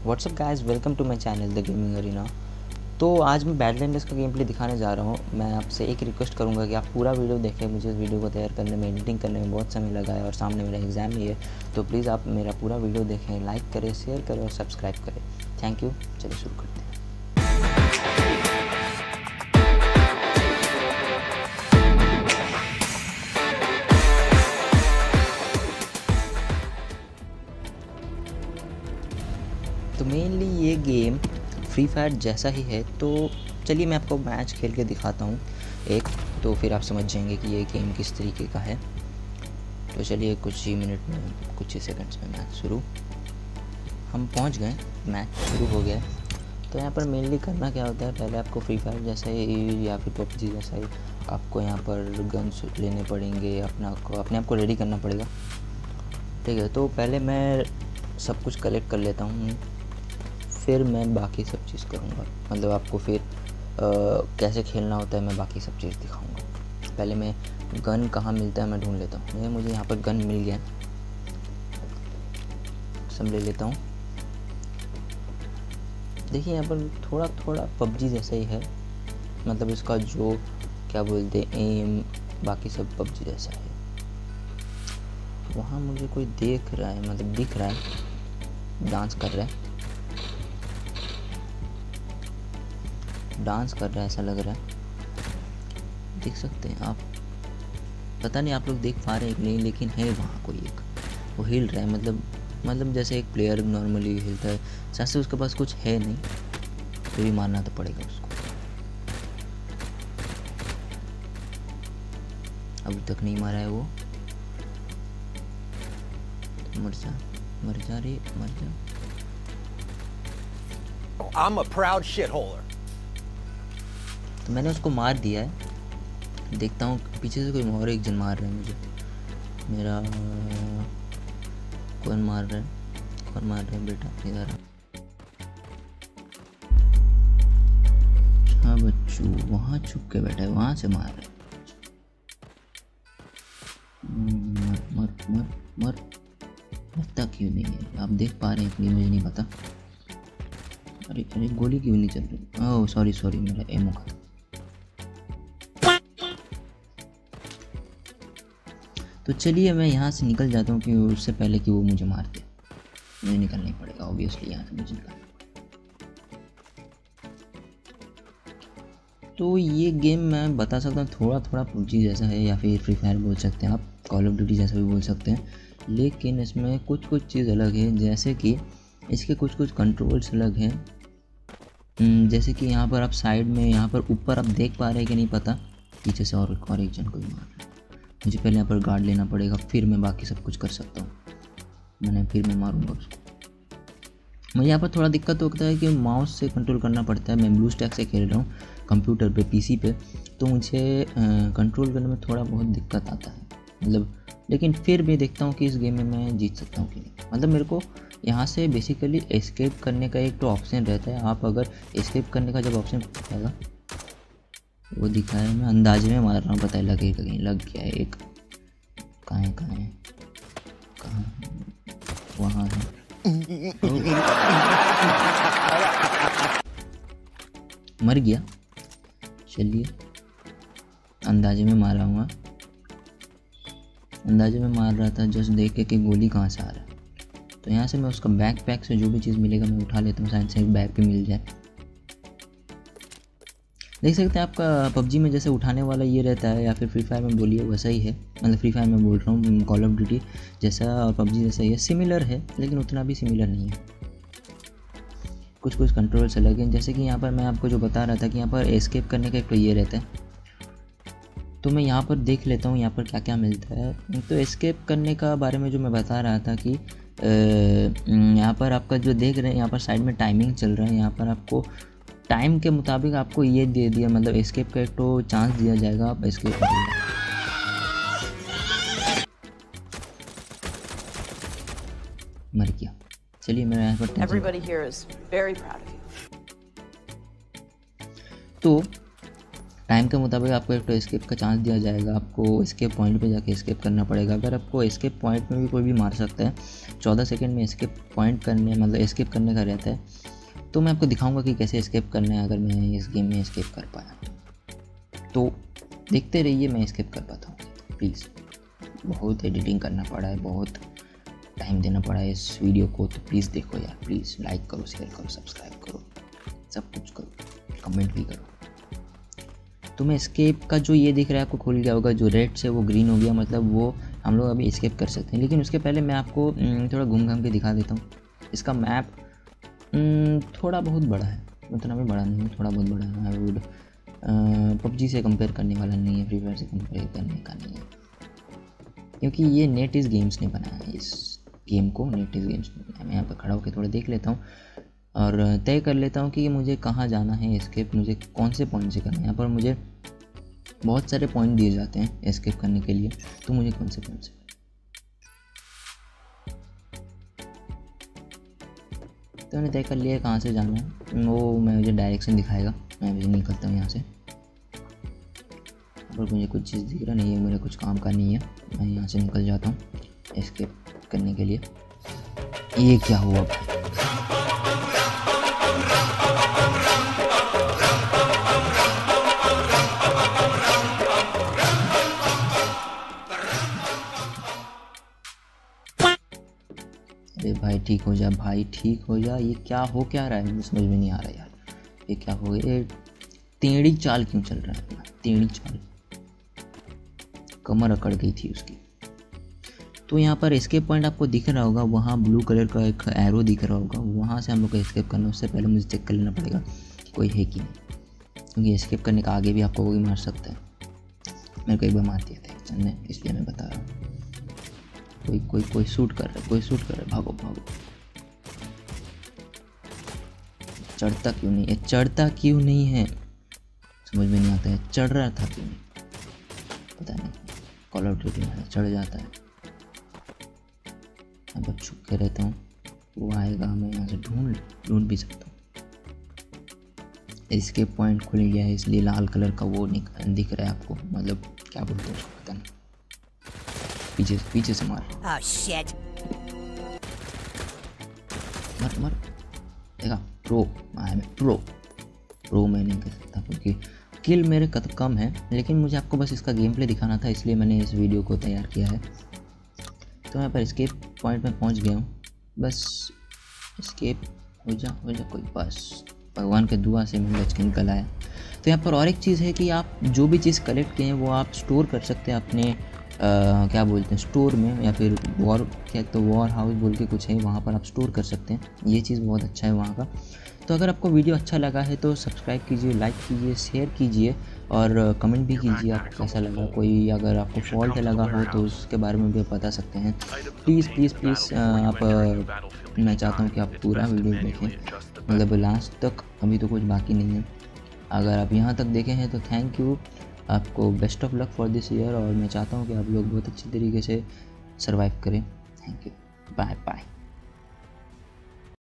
WhatsApp guys, welcome to my channel the gaming arena. तो आज मैं बैडलैंडर्स का गेम प्ले दिखाने जा रहा हूँ। मैं आपसे एक रिक्वेस्ट करूँगा कि आप पूरा वीडियो देखें। मुझे इस वीडियो को तैयार करने में, एडिटिंग करने में बहुत समय लगा है और सामने मेरा एग्ज़ाम भी है, तो प्लीज़ आप मेरा पूरा वीडियो देखें, लाइक करें, शेयर करें और सब्सक्राइब करें। Thank you. चलिए शुरू करते हैं। तो मेनली ये गेम फ्री फायर जैसा ही है, तो चलिए मैं आपको मैच खेल के दिखाता हूँ एक, तो फिर आप समझ जाएंगे कि ये गेम किस तरीके का है। तो चलिए कुछ ही मिनट में, कुछ ही सेकंड्स में मैच शुरू। हम पहुँच गए, मैच शुरू हो गया। तो यहाँ पर मेनली करना क्या होता है, पहले आपको फ्री फायर जैसा ही या फिर पबजी जैसा ही आपको यहाँ पर गन्स लेने पड़ेंगे, अपने आप को रेडी करना पड़ेगा। ठीक है, तो पहले मैं सब कुछ कलेक्ट कर लेता हूँ, फिर मैं बाकी सब चीज़ करूँगा। मतलब आपको फिर कैसे खेलना होता है मैं बाकी सब चीज़ दिखाऊँगा। पहले मैं गन कहाँ मिलता है मैं ढूंढ लेता हूँ। मुझे यहाँ पर गन मिल गया, सब ले लेता हूँ। देखिए यहाँ पर थोड़ा थोड़ा पबजी जैसा ही है, मतलब इसका जो क्या बोलते हैं एम, बाकी सब पबजी जैसा है। वहाँ मुझे कोई देख रहा है, मतलब दिख रहा है, डांस कर रहा है, ऐसा लग रहा है। देख सकते हैं आप, पता नहीं आप लोग देख पा रहे हैं कि नहीं, लेकिन है वहाँ कोई एक, वो हिल रहा है। मतलब जैसे एक प्लेयर नॉर्मली हिलता है, जैसे उसके पास कुछ है नहीं, तो भी मारना तो पड़ेगा उसको। अभी तक नहीं मारा है वो। मर जा रे, मर जा। I'm a proud shitholer. तो मैंने उसको मार दिया है। देखता हूँ पीछे से कोई और एक जन मार रहा है मुझे। मेरा कौन मार रहा है बेटा, इधर। हाँ बच्चू, वहाँ छुप के बैठा है, वहाँ से मार रहा है। मरता क्यों नहीं है? आप देख पा रहे हैं कि मुझे नहीं पता। अरे गोली क्यों नहीं चल रही? ओह सॉरी, मेरा एमओ का। तो चलिए मैं यहाँ से निकल जाता हूँ कि उससे पहले कि वो मुझे मार दे। मुझे निकलना ही पड़ेगा ऑब्वियसली, यहाँ से मुझे निकलना। तो ये गेम मैं बता सकता हूँ थोड़ा पबजी जैसा है, या फिर फ्री फायर बोल सकते हैं आप, कॉल ऑफ ड्यूटी जैसा भी बोल सकते हैं। लेकिन इसमें कुछ चीज़ अलग है, जैसे कि इसके कुछ कंट्रोल्स अलग हैं। जैसे कि यहाँ पर आप साइड में, यहाँ पर ऊपर आप देख पा रहे हैं कि नहीं पता, पीछे से और एक जन को भी मार रहा है। मुझे पहले यहाँ पर गार्ड लेना पड़ेगा, फिर मैं बाकी सब कुछ कर सकता हूँ। फिर मैं मारूंगा उसको। मुझे यहाँ पर थोड़ा दिक्कत होता है कि माउस से कंट्रोल करना पड़ता है। मैं ब्लू स्टैक से खेल रहा हूँ कंप्यूटर पे, पीसी पे, तो मुझे कंट्रोल करने में थोड़ा बहुत दिक्कत आता है। मतलब लेकिन फिर भी देखता हूँ कि इस गेम में मैं जीत सकता हूँ कि नहीं। मतलब मेरे को यहाँ से बेसिकली एस्केप करने का एक तो ऑप्शन रहता है। आप अगर एस्केप करने का जब ऑप्शन आएगा, वो दिखा है, मैं अंदाजे में मार रहा हूँ, पता है लगेगा कहीं, लग गया है एक। कहाँ है वहाँ है। मर गया। चलिए अंदाजे में मार रहा हूँ, अंदाजे में मार रहा था, जस्ट देख के कि गोली कहाँ से आ रहा है। तो यहाँ से मैं उसका बैकपैक से जो भी चीज़ मिलेगा मैं उठा लेता हूँ, शायद से बैग भी मिल जाए। देख सकते हैं आपका पबजी में जैसे उठाने वाला ये रहता है, या फिर फ्री फायर में बोलिए वैसा ही है। मतलब फ्री फायर में बोल रहा हूँ, कॉल ऑफ ड्यूटी जैसा और पबजी जैसा ही है, सिमिलर है, लेकिन उतना भी सिमिलर नहीं है। कुछ कंट्रोल्स अलग हैं। जैसे कि यहाँ पर मैं आपको जो बता रहा था कि यहाँ पर एस्केप करने का एक तो ये रहता है, तो मैं यहाँ पर देख लेता हूँ यहाँ पर क्या क्या मिलता है। तो एस्केप करने का बारे में जो मैं बता रहा था कि यहाँ पर आपका जो देख रहे हैं, यहाँ पर साइड में टाइमिंग चल रहा है। यहाँ पर आपको टाइम के मुताबिक आपको ये दे दिया, मतलब एस्केप का एक तो चांस दिया जाएगा, आप एस्केप करिएगा। मर गया। चलिए मेरा यहाँ पर Everybody here is very proud of you. तो टाइम के मुताबिक आपको एक तो एस्केप का चांस दिया जाएगा, आपको एस्केप पॉइंट पे जाके एस्केप करना पड़ेगा। अगर आपको एस्केप पॉइंट में भी कोई भी मार सकता है, 14 सेकंड में एस्केप पॉइंट करने मतलब एस्केप करने का रहता है, तो मैं आपको दिखाऊंगा कि कैसे एस्केप करना है अगर मैं इस गेम में एस्केप कर पाया। तो देखते रहिए मैं एस्केप कर पाता हूँ। प्लीज़, बहुत एडिटिंग करना पड़ा है, बहुत टाइम देना पड़ा है इस वीडियो को, तो प्लीज़ देखो यार, प्लीज़ लाइक करो, शेयर करो, सब्सक्राइब करो, सब कुछ करो, कमेंट भी करो। तो मैं एस्केप का जो ये दिख रहा है आपको खुल गया होगा, जो रेड से वो ग्रीन हो गया, मतलब वो हम लोग अभी एस्केप कर सकते हैं। लेकिन उसके पहले मैं आपको थोड़ा घूम घाम के दिखा देता हूँ। इसका मैप थोड़ा बहुत बड़ा है, उतना भी बड़ा नहीं है, थोड़ा बहुत बड़ा है। आई वुड पबजी से कंपेयर करने वाला नहीं है, फ्री फायर से कंपेयर करने का नहीं है, क्योंकि ये नेटिव गेम्स ने बनाया है इस गेम को, नेटिव गेम्स ने बनाया। मैं यहाँ पर खड़ा होकर थोड़ा देख लेता हूँ और तय कर लेता हूँ कि मुझे कहाँ जाना है एस्केप, मुझे कौन से पॉइंट से करना है। यहाँ पर मुझे बहुत सारे पॉइंट दिए जाते हैं एस्केप करने के लिए, तो मुझे कौन से पॉइंट से, तो मैंने तय कर लिया कहाँ से जाना है। वो मुझे डायरेक्शन दिखाएगा, मैं भी निकलता हूँ यहाँ से। और मुझे कुछ चीज़ दिख रहा नहीं है, मेरे कुछ काम का नहीं है, मैं यहाँ से निकल जाता हूँ एस्केप करने के लिए। ये क्या हुआ? अरे भाई ठीक हो जा, भाई ठीक हो जा। ये क्या हो क्या रहा है, मुझे समझ में नहीं आ रहा यार, ये क्या हो गया? ये टेढ़ी चाल क्यों चल रहा है? टेढ़ी चाल, कमर अकड़ गई थी उसकी। तो यहाँ पर एस्केप पॉइंट आपको दिख रहा होगा, वहाँ ब्लू कलर का एक एरो दिख रहा होगा, वहाँ से हम लोग को एस्केप करना है। उससे पहले मुझे चेक कर लेना पड़ेगा कोई है कि नहीं, क्योंकि एस्केप करने का आगे भी आपको कोई मार सकता है। मेरे को एक बार मार दिया था एक जन ने, इसलिए मैं बता रहा हूँ। कोई शूट कर रहा है, कोई शूट कर रहा है, भागो भागो। चढ़ता क्यों नहीं है, चढ़ता क्यों नहीं है, समझ में नहीं आता है। चढ़ रहा था क्यों नहीं पता नहीं। कॉल ऑफ ड्यूटी में चढ़ जाता है, मैं बस छुप के रहता हूँ, वो आएगा, मैं यहाँ से ढूंढ भी सकता हूँ। एस्केप पॉइंट खुल गया है, इसलिए लाल कलर का वो दिख रहा है आपको, मतलब क्या बोलते हैं उसको पता नहीं। पीछे से मार। Oh shit. मर देखा, प्रो मैं नहीं कर सकता क्योंकि किल मेरे कम है, लेकिन मुझे आपको बस इसका गेम प्ले दिखाना था, इसलिए मैंने इस वीडियो को तैयार किया है। तो मैं पर एस्केप पॉइंट में पहुंच गया हूँ, बस एस्केप हो जा कोई, बस भगवान के दुआ से मैं बच के निकल आया। तो यहाँ पर और एक चीज़ है कि आप जो भी चीज़ कलेक्ट किए हैं वो आप स्टोर कर सकते हैं अपने क्या बोलते हैं स्टोर में, या फिर वॉर हाउस बोल के कुछ है, वहाँ पर आप स्टोर कर सकते हैं। ये चीज़ बहुत अच्छा है वहाँ का। तो अगर आपको वीडियो अच्छा लगा है तो सब्सक्राइब कीजिए, लाइक कीजिए, शेयर कीजिए और कमेंट भी कीजिए आप कैसा लगा। कोई अगर आपको फॉल्ट लगा हो तो उसके बारे में भी बता सकते हैं। प्लीज़ आप मैं चाहता हूँ कि आप पूरा वीडियो देखें, मतलब लास्ट तक, अभी तो कुछ बाकी नहीं है। अगर आप यहाँ तक देखे हैं तो थैंक यू, आपको best of luck for this year, और मैं चाहता हूँ कि आप लोग बहुत अच्छी तरीके से सर्वाइव करें। Thank you, bye bye.